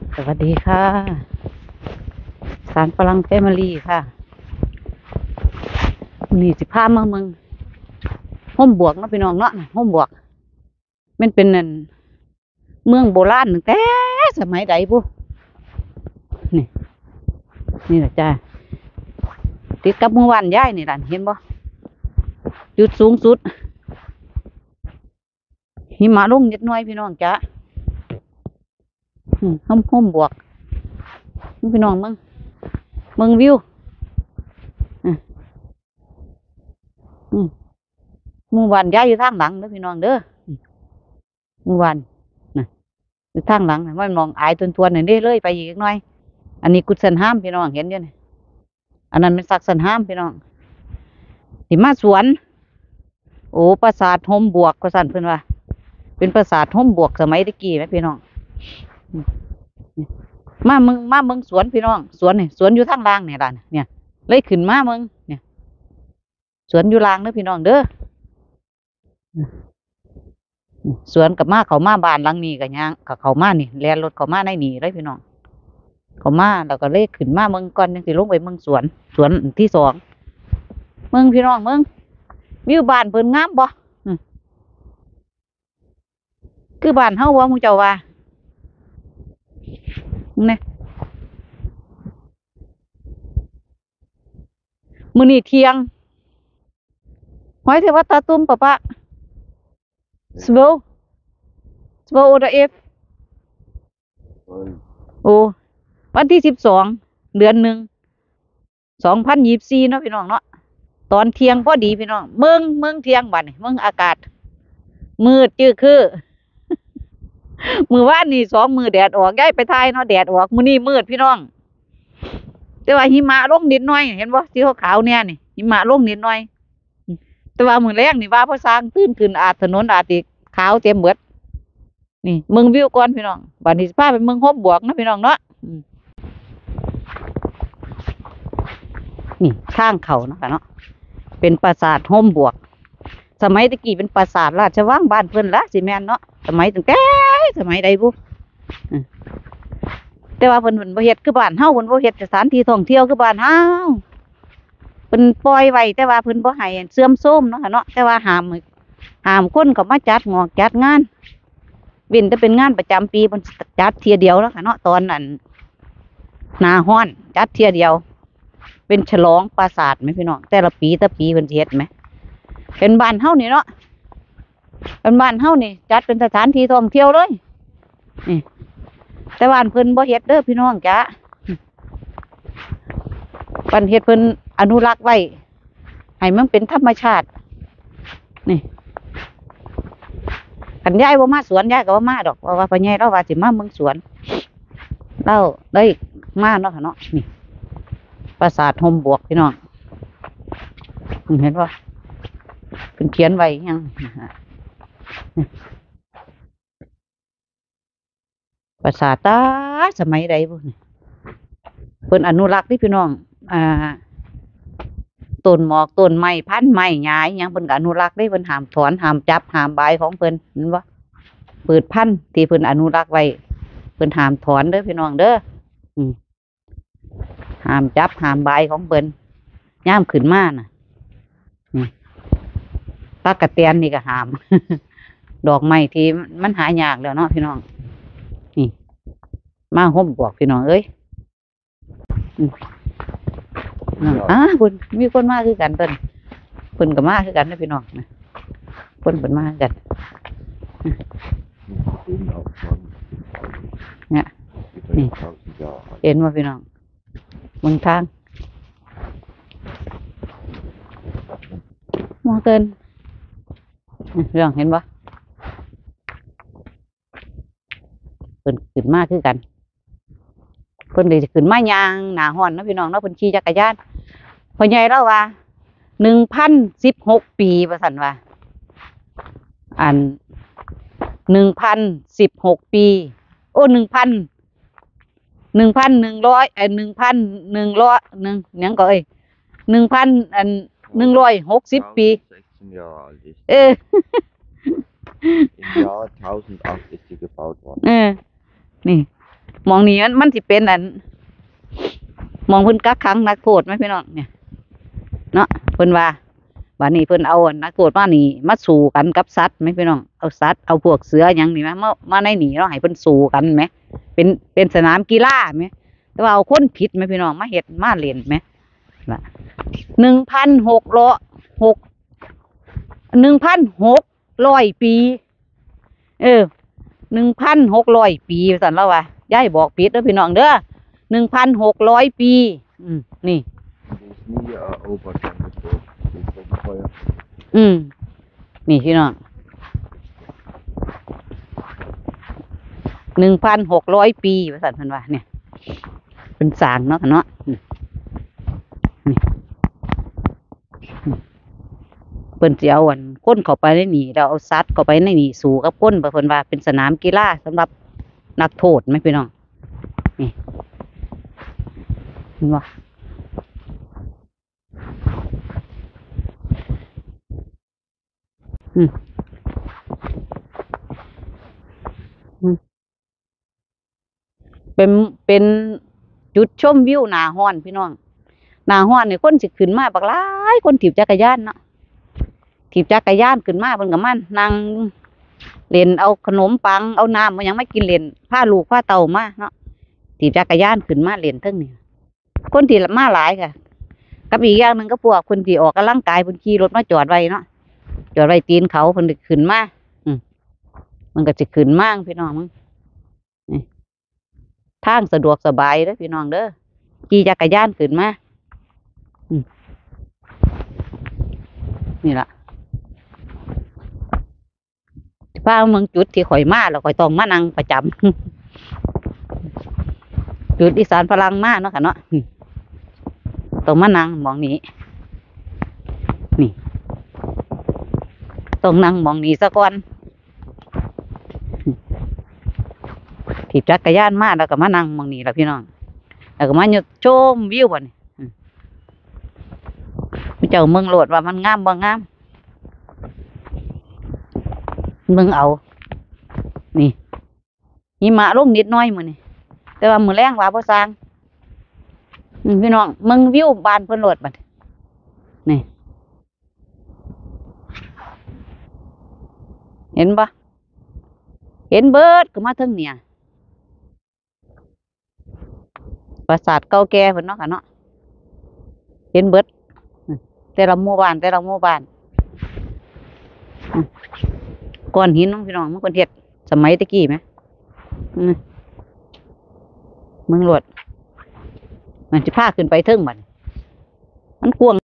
สวัสดีค่ะสารฝรั่งแฟมิลี่ค่ะนี่สิพามาเมืองห้มบวกเนาะพี่น้องเนาะห้มบวกมันเป็นนั่นเมืองโบราณตั้งแต่สมัยใดบุนี่นี่แหละจ้าติดกับเมืองวานย้ายนี่ล่ะเห็นบ่จุดสูงสุดหิมะลงนิดหน่อยพี่น้องจ้าห้มบวกพี่น้องเมืองวิวเมืองวานย้ายอยู่ทางหลังเด้อพี่น้องเด้อเมืองวานน่ะอยู่ทางหลังว่ามองอายทวนๆนี่เลยไปอีกหน่อยอันนี้กุศลห้ามพี่น้องเห็นอยู่นี่อันนั้นเป็นศักดิ์สันห้ามพี่น้องที่มาสวนโอ้ปราสาทห่มบวกปราสาทเพิ่นว่าเป็นปราสาทห่มบวกสมัยตะกี้ไหมพี่น้องมาเมืองสวนพี่น้องสวนนี่สวนอยู่ทางล่างเนี่ยล่ะเนี่ยเลยขึ้นมาเมืองเนี่ยสวนอยู่ล่างเด้อพี่น้องเด้อสวนกับมาเขามาบ้านหลังนี้กับย่างกับเขามานี่แล่นรถเขามาในนี่เลยพี่น้องเขามาแล้วก็เลยขึ้นมาเมืองก่อนยังสิลงไปเมืองสวนที่สองเมืองพี่น้องเมืองวิวบ้านเพิ่นงามบ่คือบ้านเฮาบ่หมู่เจ้าว่าเนี่ยมื้อนี้เที่ยงหอยเทวตาตุ้มปะปะ12 oder 11โอ้วันที่12เดือน1 2024เนาะพี่น้องเนาะตอนเที่ยงพอดีพี่น้องเมืองเที่ยงบัดนี่เมืองอากาศมืดจื้อคือมื้อวานนี่2มื้อแดดออกย้ายไปทายเนาะแดดออกมื้อนี้มืดพี่น้องแต่ว่าหิมะลงนิดหน่อยเห็นบ่สีขาวๆเนี่ยนี่หิมะลงนิดหน่อยแต่ว่ามื้อแรงนี่ว่าพอสร้างตื่นขึ้นอาจถนนอาจสิขาวเต็มเบิดนี่เมืองวิวก่อนพี่น้องบัดนี้สิพาไปเมืองโฮมบวกนะพี่น้องเนาะนี่ทางเขาเนาะค่ะเนาะเป็นปราสาทโฮมบวกสมัยตะกี้เป็นปราสาทราชวังบ้านเพิ่นละสิแม่นเนาะสมัยตั้งแต่สมัยใดบุแต่ว่าเพิ่นบ่เฮ็ดคือบ้านเฮาเพิ่นบ่เฮ็ดสถานที่ท่องเที่ยวคือบ้านเฮาเพิ่นปล่อยไว้แต่ว่าเพิ่นบ่ให้เสื่อมโทรมเนาะค่ะเนาะแต่ว่าห้ามคนเข้ามาจัดจัดงานเว้นแต่เป็นงานประจำปีเพิ่นจัดเที่ยเดียวแล้วค่ะเนาะตอนนั้นหน้าร้อนจัดเที่ยเดียวเป็นฉลองปราสาทไหมพี่น้องแต่ละปีเพิ่นสิเฮ็ดไหมเป็นบ้านเฮานี่เนาะเป็นบ้านเฮานี่จัดเป็นสถานที่ท่องเที่ยวเลยนี่แต่บ้านเพิ่นบ่เฮ็ดเด้อพี่น้องจ้ะบ้านเฮ็ดเพิ่นอนุรักษ์ไว้ให้มันเป็นธรรมชาตินี่คันยายบ่มาสวนยายก็บ่มาดอกเพราะว่าพ่อใหญ่เราว่าสิมาเมืองสวนเราได้มาเนาะค่ะเนาะนี่ปราสาทโฮมบวกพี่น้องเห็นบ่เพิ่นเขียนไว้ยังปราสาทตาสมัยใดบุเพิ่นอนุรักษ์ที่พี่น้องต้นหมอกต้นไม้พันไม้หญ้าอิหยังเพิ่นก็อนุรักษ์ได้เพิ่นห้ามถอนห้ามจับห้ามบายของเพิ่นเห็นบ่เปิดพันธุ์ที่เพิ่นอนุรักษ์ไว้เพิ่นห้ามถอนเด้อพี่น้องเด้อห้ามจับห้ามบายของเพิ่นย่ามขึ้นมาน่ะตะกะแตนนี่ก็ห้าม ดอกไม้ที่มันหายากแล้วเนาะพี่น้องนี่มาห่มบวกพี่น้องเอ้ยคุณมีคนมาคือกันเพิ่นก็มาคือกันนะพี่น้องนะเพิ่นมาคือกันเนี่ยนี่เห็นว่าพี่น้องเมืองทางมองเกินเรื่องเห็นปะเพิ่นขึ้นมาคือกันเพิ่นเลยขึ้นมายางหนาห้อนนะพี่น้องเนาะเพิ่นขี่จักรยานพ่อใหญ่เล่าว่า1,016 ปีว่าซั่นว่าอัน1,016 ปีโอ้1,100ยังก็1,160 ปี Im Jahr 1008 ist sie gebaut worden. นี่มองนี้มันสิเป็นอันมองเพิ่นกักขังนักโทษไหมพี่น้องเนี่ยเนาะเพิ่นว่าวันนี้เพิ่นเอานักโทษมานี่มาสู้กันกับสัตว์ไหมพี่น้องเอาสัตว์เอาพวกเสืออย่างนี้มาในนี่เนาะให้เพิ่นสู้กันไหมเป็นสนามกีฬาไหมแต่ว่าเอาคนผิดไหมพี่น้องมาเฮ็ดมาเล่นไหม1,600 1,600 ปี1,600 ปีสันแล้วว่ะยายบอกผิดแล้วพี่น้องเด้อ1,600 ปีนี่ นี่พี่น้อง1,600 ปีสันเพิ่นว่าเนี่ยเป็นสร้างเนาะเนาะนี่เพิ่นสิเอาคนเข้าไปในนี่เราเอาสัตว์เข้าไปในนี่สู้กับคนเพิ่นว่าเป็นสนามกีฬาสำหรับนักโทษไหมพี่น้องนี่เห็นบ่เป็นจุดชมวิวหน้าฮ้อนพี่น้องหน้าฮ้อนนี่คนสิขึ้นมาบักหลายคนถีบจักรยานเนาะถีบจักรยานขึ้นมาเพิ่นก็มานั่งเล่นเอาขนมปังเอาน้ำมันยังไม่กินเล่นพาลูกพาเต่ามาเนาะถีบจักรยานขึ้นมาเล่นเทิงนี่คนที่มาหลายค่ะกับอีกอย่างหนึ่งก็พวกคนที่ออกกำลังกายเพิ่นขี่รถมาจอดไว้เนาะจอดไว้ตีนเขาเพิ่นขึ้นมามันก็สิขึ้นมากพี่น้องมึงทางสะดวกสบายเด้อพี่น้องเด้อขี่จักรยานขึ้นมานี่ล่ะพาเมืองจุดที่ข่อยมาแล้วข่อยต้องมานั่งประจำจุดอีสานพลังมาเนาะค่ะเนาะต้องมานั่งมองนี้นี่ต้องนั่งมองนี้ซะก่อนถีบจักรยานมาแล้วก็มานั่งมองนี้แล้วพี่น้องแล้วก็มาหยุดชมวิวบ่นี่มีเจ้าเมืองโลดว่ามันงามบ่งามเมืองเอานี่หิมะลงนิดน้อยมื้อนี่แต่ว่ามื้อแรงว่าบ่สร้างพี่น้องเมืองวิวบ้านเพิ่นโลดบัดนี่เห็นปะเห็นเบิดก็มาถึงเนี่ยปราสาทเก่าแก่เพิ่นเนาะค่ะเนาะเห็นเบิดแต่ละหมู่บ้านก้อนหินน้องพี่น้องมันคนเฮ็ดสมัยตะกี้ไหมเมืองหลวดมันจะพาขึ้นไปเทิงบัดมันกว้าง